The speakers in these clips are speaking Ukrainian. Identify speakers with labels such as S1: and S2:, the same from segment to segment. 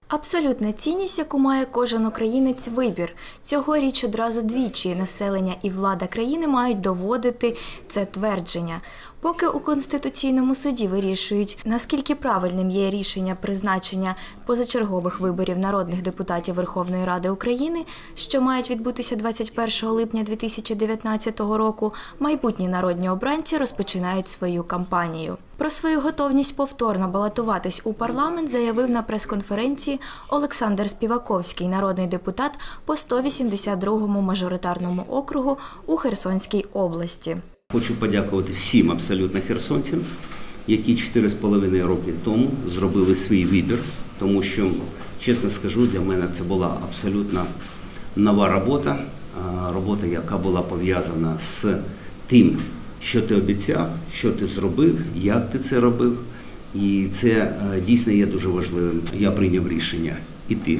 S1: Абсолютна цінність, яку має кожен українець – вибір. Цьогоріч одразу двічі населення і влада країни мають доводити це твердження. Поки у Конституційному суді вирішують, наскільки правильним є рішення призначення позачергових виборів народних депутатів Верховної Ради України, що мають відбутися 21 липня 2019 року, майбутні народні обранці розпочинають свою кампанію. Про свою готовність повторно балотуватись у парламент заявив на прес-конференції Олександр Співаковський, народний депутат по 182-му мажоритарному округу у Херсонській області.
S2: Хочу подякувати всім абсолютно херсонцям, які 4,5 роки тому зробили свій вибір, тому що, чесно скажу, для мене це була абсолютно нова робота, робота, яка була пов'язана з тим, що ти обіцяв, що ти зробив, як ти це робив. І це дійсно є дуже важливим. Я прийняв рішення йти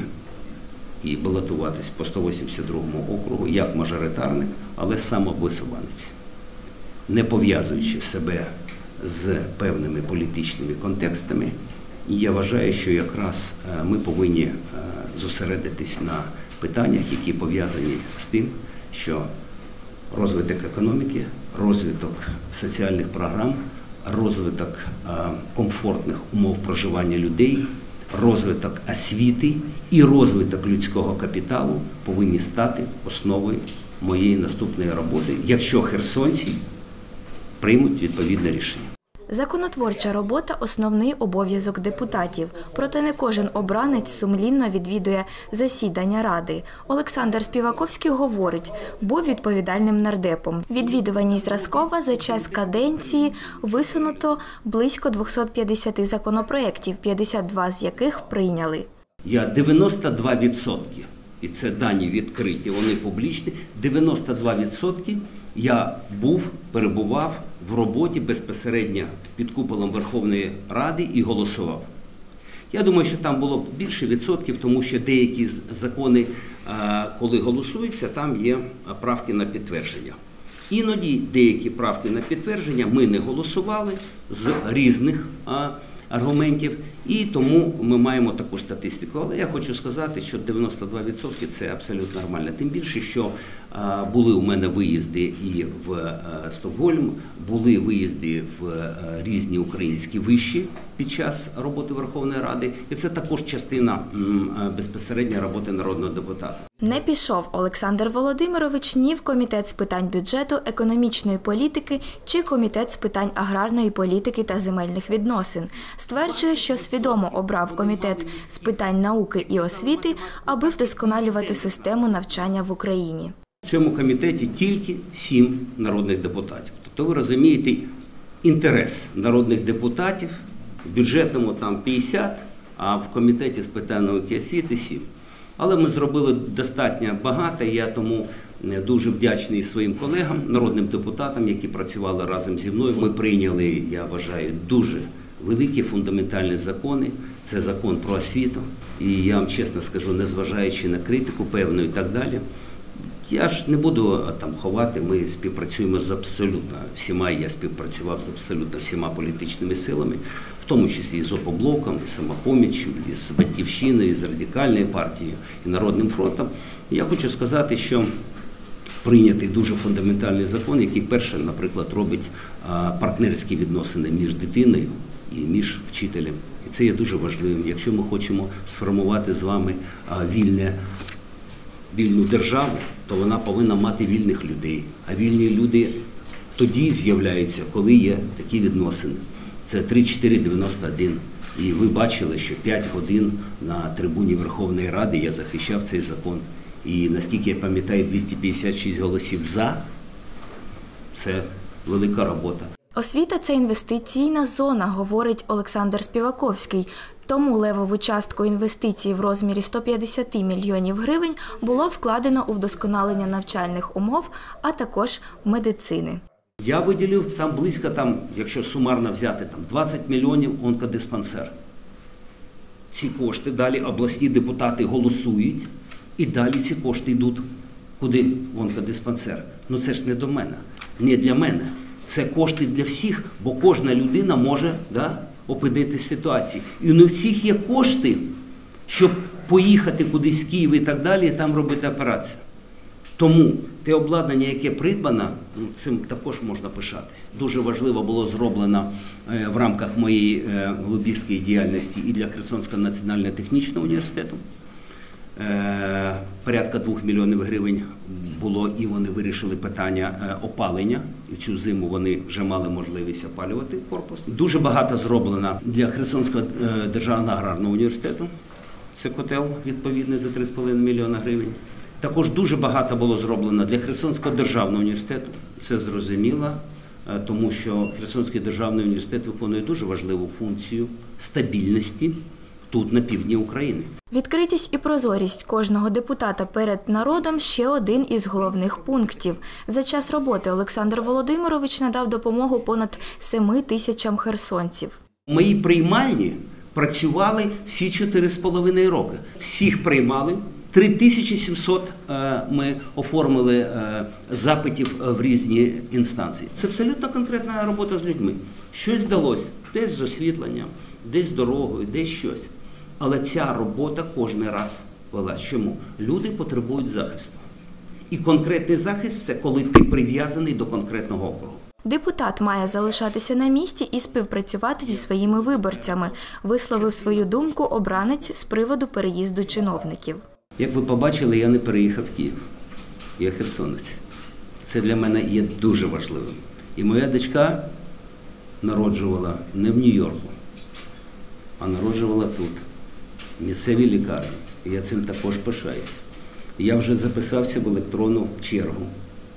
S2: і балотуватись по 182-му округу як мажоритарник, але самовисуванець, не пов'язуючи себе з певними політичними контекстами. І я вважаю, що якраз ми повинні зосередитись на питаннях, які пов'язані з тим, що розвиток економіки, розвиток соціальних програм, розвиток комфортних умов проживання людей, розвиток освіти і розвиток людського капіталу повинні стати основою моєї наступної роботи, якщо херсонці приймуть відповідне рішення.
S1: Законотворча робота – основний обов'язок депутатів. Проте не кожен обранець сумлінно відвідує засідання Ради. Олександр Співаковський говорить, був відповідальним нардепом. Відвідуваність зразкова за час каденції висунуто близько 250 законопроєктів, 52 з яких прийняли.
S2: Я 92%, і це дані відкриті, вони публічні, 92% я перебував в роботі безпосередньо під куполом Верховної Ради і голосував. Я думаю, що там було більше відсотків, тому що деякі закони, коли голосуються, там є правки на підтвердження. Іноді деякі правки на підтвердження ми не голосували з різних аргументів, і тому ми маємо таку статистику. Але я хочу сказати, що 92% – це абсолютно нормально. Тим більше, що були у мене виїзди і в Стокгольм, були виїзди в різні українські виші під час роботи Верховної Ради. І це також частина безпосередньо роботи народного депутата.
S1: Не пішов Олександр Володимирович ні в Комітет з питань бюджету, економічної політики чи Комітет з питань аграрної політики та земельних відносин. Стверджує, що свідомо обрав Комітет з питань науки і освіти, аби вдосконалювати систему навчання в Україні.
S2: В цьому комітеті тільки 7 народних депутатів. Тобто ви розумієте інтерес народних депутатів, в бюджетному там 50, а в Комітеті з питань науки і освіти 7. Але ми зробили достатньо багато, і я тому дуже вдячний своїм колегам, народним депутатам, які працювали разом зі мною. Ми прийняли, я вважаю, дуже великі фундаментальні закони. Це закон про освіту. І я вам чесно скажу, незважаючи на критику певну і так далі, я ж не буду там ховати, ми співпрацюємо з абсолютно всіма, я співпрацював з абсолютно всіма політичними силами, в тому числі і з «Опоблоком», і «Самопоміччю», і з «Батьківщиною», і з Радикальною партією, і Народним фронтом. Я хочу сказати, що прийнятий дуже фундаментальний закон, який перше, наприклад, робить партнерські відносини між дитиною і між вчителем. І це є дуже важливим. Якщо ми хочемо сформувати з вами вільну державу, то вона повинна мати вільних людей. А вільні люди тоді з'являються, коли є такі відносини. Це 3491. І ви бачили, що 5 годин на трибуні Верховної Ради я захищав цей закон. І наскільки я пам'ятаю, 256 голосів «за» – це велика робота.
S1: Освіта – це інвестиційна зона, говорить Олександр Співаковський. Тому левову частку інвестицій в розмірі 150 мільйонів гривень було вкладено у вдосконалення навчальних умов, а також медицини.
S2: Я виділив там близько, якщо сумарно взяти, 20 мільйонів онкодиспансер. Ці кошти далі обласні депутати голосують, і далі ці кошти йдуть куди? В онкодиспансер. Ну це ж не до мене, не для мене. Це кошти для всіх, бо кожна людина може опинитися в ситуації. І не у всіх є кошти щоб поїхати кудись в Київ і так далі, і там робити операцію. Тому те обладнання, яке придбано, цим також можна пишатись. Дуже важливо було зроблено в рамках моєї лобістської діяльності і для Херсонського національного технічного університету. Порядка 2 мільйонів гривень було, і вони вирішили питання опалення. І цю зиму вони вже мали можливість опалювати корпус. Дуже багато зроблено для Херсонського державного аграрного університету. Це котел відповідний за 3,5 мільйона гривень. Також дуже багато було зроблено для Херсонського державного університету. Це зрозуміло, тому що Херсонський державний університет виконує дуже важливу функцію стабільності тут, на півдні України.
S1: Відкритість і прозорість кожного депутата перед народом – ще один із головних пунктів. За час роботи Олександр Володимирович надав допомогу понад 7 тисячам херсонців.
S2: У моїй приймальні працювали всі 4,5 роки. Всіх приймали. 3700 ми оформили запитів в різні інстанції. Це абсолютно конкретна робота з людьми. Щось вдалося, десь з освітленням, десь з дорогою, десь щось. Але ця робота кожен раз велась. Чому? Люди потребують захисту. І конкретний захист – це коли ти прив'язаний до конкретного округу.
S1: Депутат має залишатися на місці і співпрацювати зі своїми виборцями, висловив свою думку обранець з приводу переїзду чиновників.
S2: Як ви побачили, я не переїхав в Київ. Я херсонець. Це для мене є дуже важливим. І моя дочка народжувала не в Нью-Йорку, а народжувала тут, в місцевій лікарні. І я цим також пишаюсь. Я вже записався в електронну чергу,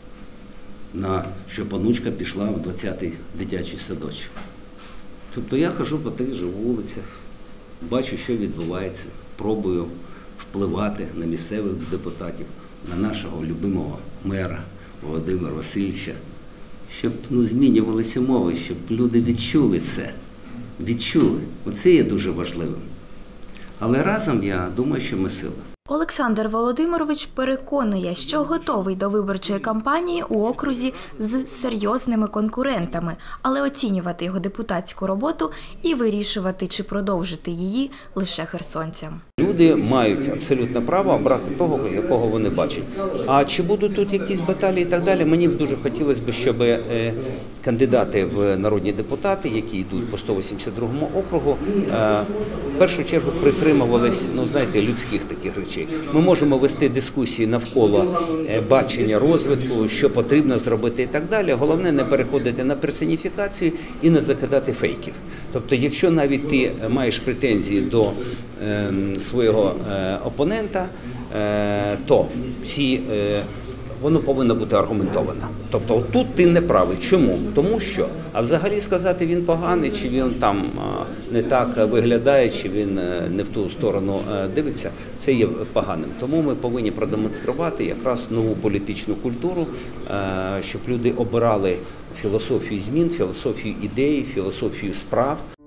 S2: щоб онучка пішла в 20-й дитячий садочок. Тобто я хожу по тих же вулицях, бачу, що відбувається, пробую впливати на місцевих депутатів, на нашого любимого мера Володимира Васильовича, щоб змінювалися умови, щоб люди відчули це. Відчули. Оце є дуже важливим. Але разом, я думаю, що ми сила.
S1: Олександр Володимирович переконує, що готовий до виборчої кампанії у окрузі з серйозними конкурентами, але оцінювати його депутатську роботу і вирішувати, чи продовжити її, лише херсонцям.
S2: Люди мають абсолютне право обрати того, якого вони бачать. А чи будуть тут якісь баталії і так далі, мені б дуже хотілося б, щоб кандидати в народні депутати, які йдуть по 182 округу, в першу чергу притримувались, людських таких речей. Ми можемо вести дискусії навколо бачення розвитку, що потрібно зробити і так далі. Головне не переходити на персоніфікацію і не закидати фейків. Тобто, якщо навіть ти маєш претензії до свого опонента, то воно повинно бути аргументовано. Тобто тут ти не правий. Чому? Тому що, а взагалі сказати, він поганий, чи він там не так виглядає, чи він не в ту сторону дивиться, це є поганим. Тому ми повинні продемонструвати якраз нову політичну культуру, щоб люди обирали філософію змін, філософію ідей, філософію справ.